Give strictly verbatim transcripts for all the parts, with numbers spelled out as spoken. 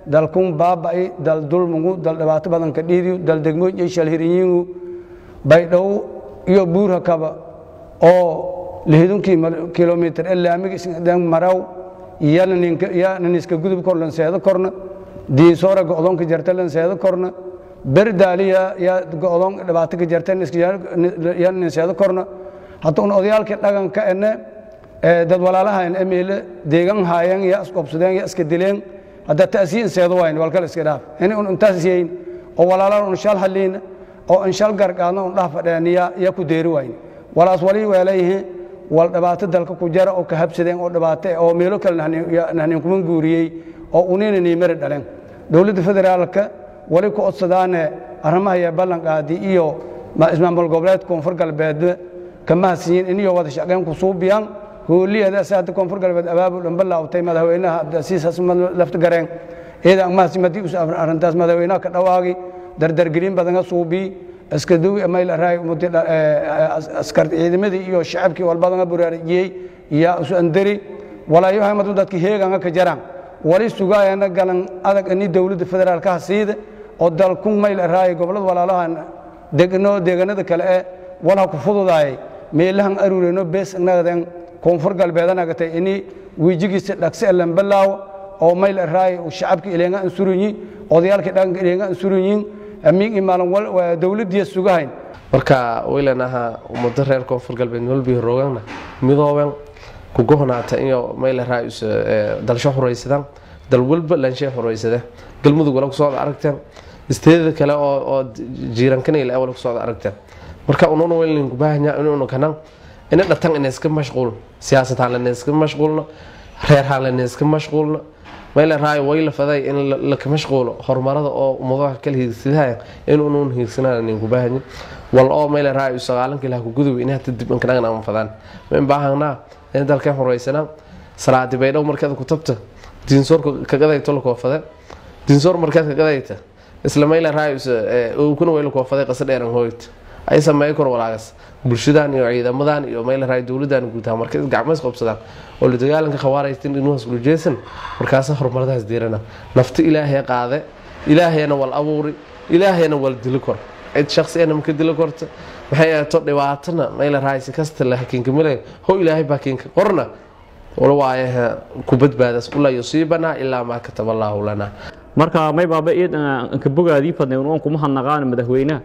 dalkun baaba'ay dal dulmugu dal dhibaato badan ka dhiidiyo dal degmo iyo shalhiriyiingu baydhow iyo buura kaba oo lixdan kiiloomitir ilaa amiga maraw iyana ninka iyana niska gudub korlan seedo korna diisoora go'doonka jarta lan seedo korna berdaaliya ya go'doon dhibaato ka jarta niska iyana nin seedo korna hatta un odayaalka dhaqanka ene dad walaalaha in email deegan haayeen ya isqobsadeen ya iska dileen hadda taasiin seedo wayn walkal iska dhaaf in un intaas yeeyin oo walaalaha un shal haliin oo in shal gargaadna un dhaaf fadhiya ya ku deeri wayn walaas wali weelayeen wal dhibaato dalka ku jara oo ka habsadeen oo dhibaato oo meelo kale nahnin kuma guuriyay oo unina niimar dhaleen dawladda federaalka wali ku codsadaan arrimaha ya ballan qaadi iyo ma ismaamul goboleed koonfur galbeed kama siin in iyo wada shaqeyn ku suubiyaan hooliyada saad koonfur galbeed abaabul dhanbalaawtay madaxweynaha Abdulaziz Xasan lafta gareen eeda ma simadii u safar arintaas madaxweynaha ka dhawaaqay dardar gelin badan suubi iska duwi email raay muddo askar ciidamadii iyo shacabkii walbadan buraariyay iyo isu andari walaayaha madu dadkii heegan ka jaraan wali sugaayana galan adag in dawladda federaalka hasiida oo dalku mayl raay gobolada walaalahan degno deeganada kale ee wala ku fududaay meelahan aruurino bees nagadan koonfur galbeedana gatay in wijigiisa dhaqsi lan balaaw oo mayl raay oo shacabkii ileenga ansuruñi odayaalkii dhanka ileenga ansuruñi amiin imaalan wal dawladdiya sugahayn marka weylanaha umada reer koonfur galbeed walbi roogana midooban ku gohnaata iyo meel raayis dalsho xuraysadan dal walba lanshay xureysada galmudug wala ku soo aragteen isteedada kale oo oo jiirankan ilaa wala ku soo aragteen marka unoon weylin ku baahnaa inuu kana in dhatan in iska mashquul siyaasad aan la iska mashquulno reer aan la iska mashquulno meel raay wayla faday in la ka mashquulo horumarada oo umadaha kala hiigsidahay in uu noon hiigsanaan in ku baahnaa wal oo meel raay sagaalan kala ku gudub in hada dib kan aan fadaan ma baahnaa in dalka xureysana salaadi baydhow markaad ku tabta diinsoorka ka gadayto la koofada diinsoor markaad ka gadayta isla meel raay oo kuna wayla koofada qasad dheeran hooyt ay sameey kor walaagas bulshadaan iyo ciidamadan iyo meel raay dawladdan guud ahaan markay gacmays qabsadaan oo la dagaalanka khawaariijtin inuu isku jeesan markaas horumaradaas diirana nafta ilaahay qaade ilaahayna wal abuuri ilaahayna wal dili kor cid shakhsiyan ma ka dili korto waxay ahayd dhibaatana meel raay si kasta la hakiinka milay ho ilaahay baakinka qorna wala waayaha ku badbaadas kula yusiibana illa ma kataba Allah lana marka may baaba eed ka bogaadii fadnay oo kuma hanaqaan madaxweynaha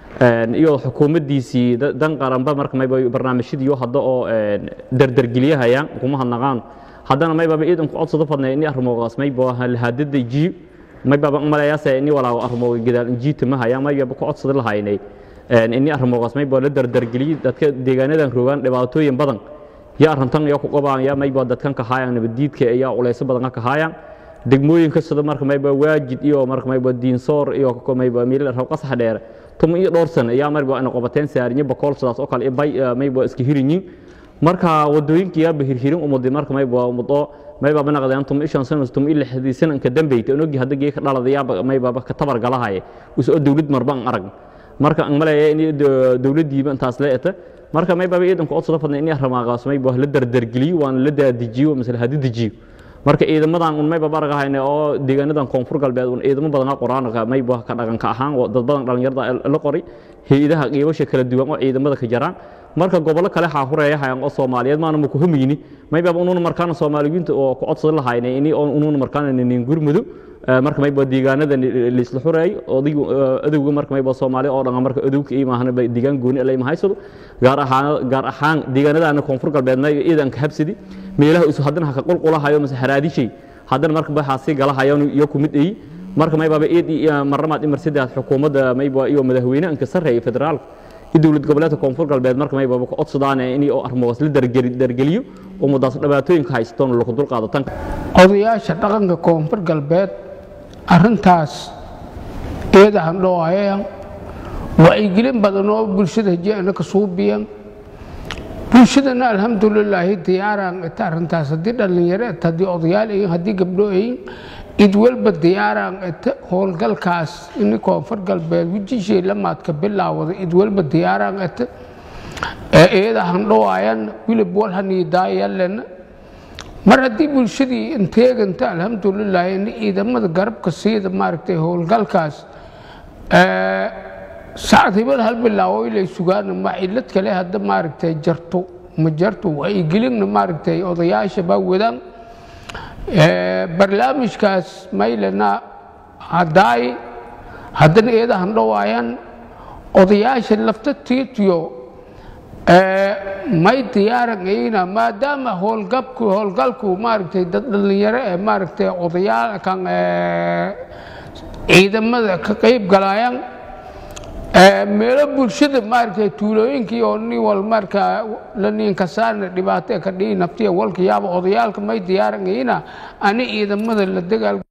iyo xukuumaddiisii dan qaranba marka may barnaamijyadii hadda oo dardar geliyahayaan kuma hanaqaan haddana may baaba eed ku codsado fadnay in arrimogaas may baa hal hadada jiib may baaba malayaasay in walaa arrimo gadaal injiita ma hayaan may baaba ku codsado lahaynay in arrimogaas may baa la dardar geliyay dadka deegaanadan roogan dhibaatooyin badan ya arintan iyo ku qabaan ya may baa dadkan ka hayaan nabadiidka iyo uleys badan ka hayaan degmooyinka sida marka may baa waajid iyo marka may baa diinsoor iyo ka may baa meel raw qasax dheer tuma iyo dhowr sano ayaa mar baa in qabateen saariye boqol sidaas oo kale bay may baa iska hirinyin marka wadooyinka yaa bahirhirin umada marka may baa umado may baa banaqdaan tuma shan sano tuma ilaa xadii sano ka dambeeyay inuu hadda geey ka dhaladayaa may baa ka tabar galahay usoo dawlad marban arag marka aan maleeyay in dawladdiiba intaas leeyata marka may baa ciidanku codsado fadnay in arrimahaas may baa la dardar geliyo waan la daadijiyo mas'ala hadii dijiyo marka ciidamadan un may baa baragahayna oo deegaanadan koonfur galbeed un ciidamo badan quraanka may baa ka dhaqanka ahaan dad badan dhalinyarada la qoray hay'adaha qiibasha kala duwan oo ciidamada ka jaraan marka gobolo kale ha horeeyaan oo Soomaaliyeed maana ku humiyini may baa ununa markaan Soomaaliyiinta oo ku codsado lahaynay in ununa markaan nin gurmudo marka may baa deegaanada la isla xoreey oo adowga marka may baa Soomaali oo dhan marka adowga iyo maahna deegaan gooni ay ma haysado gaar ahaan gaar ahaan deegaanada koonfur galbeed may iidan ka habsidi meelaha isu haddana ka qulqulahayo masaharaadishay haddana marka baa si galahayaan iyo ku mid ay marka may baa eed maramaad imarsidaad xukuumadda may baa iyo madaxweynaha ka sareeyay federaal dawlad goboleedka koonfur galbeed marka may baa ku codsadaan in oo arrimahaas la dargeliyo oo mudaas dhibaatooyinka haystaan loo dul qaado tan odayaasha dhaqanka koonfur galbeed arintaas eedahan dhooayaan way gelin badan oo bulshada jeena ka suubiyan bulshadana alxamdulillah diyaaran inta arintaas hadii dhalinyaro hadii odayaal ay hadii gabdho ay id walba diyaaran inta howlgalkaas in koonfur galbeed wajishay lamaad ka bilaawday id walba diyaaran inta eedahan dhooayaan wilib walhani daayalena mar haddii bulshadii inteeganta alxamdulilah in ciidamada garabka siida maaragtay howlgalkaas sacad hebel hal bilaawo ilay sugaan ma cilad kale hadda maaragtay jarto ma jarto way gelin maaragtay odayaasha baa wadaan barnaamijkaas maylana haday haddana eedahan dhawaayaan odayaasha lafta tiitiyo may diyaaranayna maadaama howlgabku howlgalku maaragtay dad dhalinyaro ee maaragtay odayaal kan ciidamada ka qayb galayaan meelo bulshada maaragtay tuulooyinkii oo nin wal markaa la ninka saarna dhibaato ka dhigi naftiya walka yaaba odayaalka may diyaaranayna ani ciidamada la dagaal